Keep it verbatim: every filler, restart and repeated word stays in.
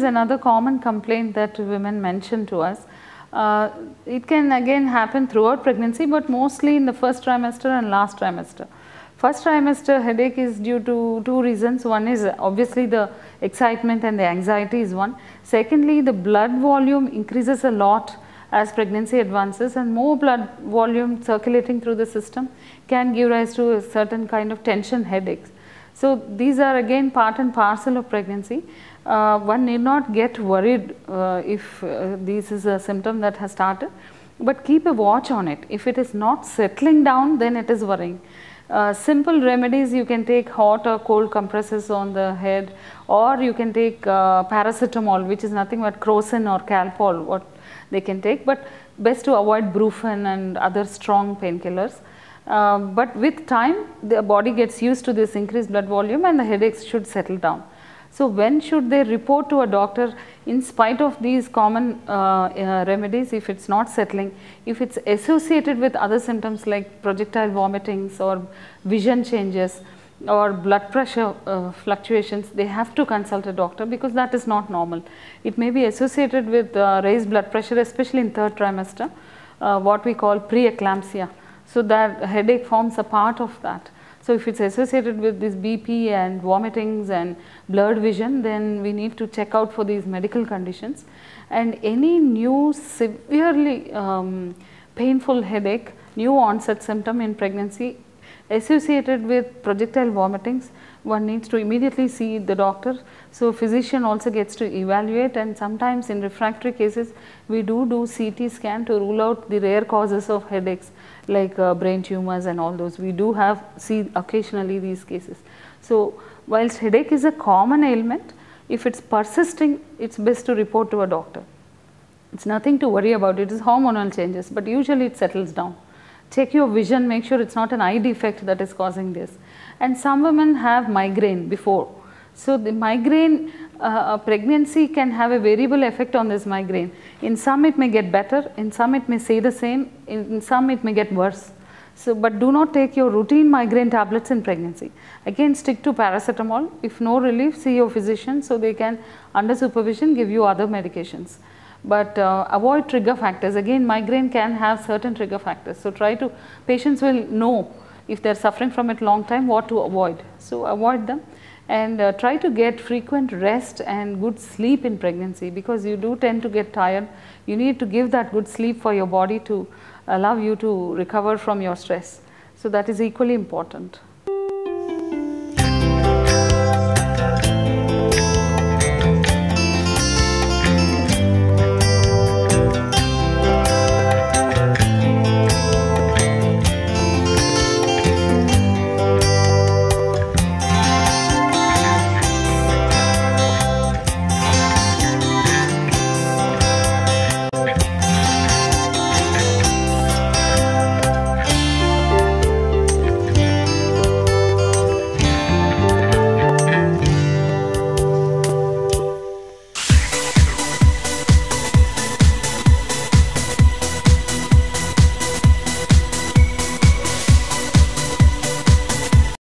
another common complaint that women mention to us. Uh, it can again happen throughout pregnancy, but mostly in the first trimester and last trimester. First trimester headache is due to two reasons. One is obviously the excitement and the anxiety is one. Secondly, the blood volume increases a lot as pregnancy advances, and more blood volume circulating through the system can give rise to a certain kind of tension headaches. So these are again part and parcel of pregnancy. Uh, one need not get worried uh, if uh, this is a symptom that has started, but keep a watch on it. If it is not settling down, then it is worrying. Uh, simple remedies, you can take hot or cold compresses on the head, or you can take uh, paracetamol, which is nothing but Crocin or Calpol, what they can take, but best to avoid Brufen and other strong painkillers. Uh, but with time, the body gets used to this increased blood volume and the headaches should settle down. So when should they report to a doctor in spite of these common uh, uh, remedies if it's not settling? If it's associated with other symptoms like projectile vomitings or vision changes or blood pressure uh, fluctuations, they have to consult a doctor because that is not normal. It may be associated with uh, raised blood pressure, especially in third trimester, uh, what we call preeclampsia. So that headache forms a part of that. So if it's associated with this B P and vomitings and blurred vision, then we need to check out for these medical conditions. And any new severely um, painful headache, new onset symptom in pregnancy associated with projectile vomitings, one needs to immediately see the doctor. So physician also gets to evaluate, and sometimes in refractory cases we do do C T scan to rule out the rare causes of headaches like uh, brain tumors and all those. We do have see occasionally these cases. So whilst headache is a common ailment, if it's persisting, it's best to report to a doctor. It's nothing to worry about, it is hormonal changes, but usually it settles down. Check your vision, make sure it's not an eye defect that is causing this. And some women have migraine before. So the migraine, uh, pregnancy can have a variable effect on this migraine. In some it may get better, in some it may stay the same, in some it may get worse. So, but do not take your routine migraine tablets in pregnancy. Again, stick to paracetamol. If no relief, see your physician so they can, under supervision, give you other medications. But uh, avoid trigger factors. Again, migraine can have certain trigger factors. So try to, patients will know if they are suffering from it long time what to avoid. So avoid them, and uh, try to get frequent rest and good sleep in pregnancy, because you do tend to get tired. You need to give that good sleep for your body to allow you to recover from your stress. So that is equally important.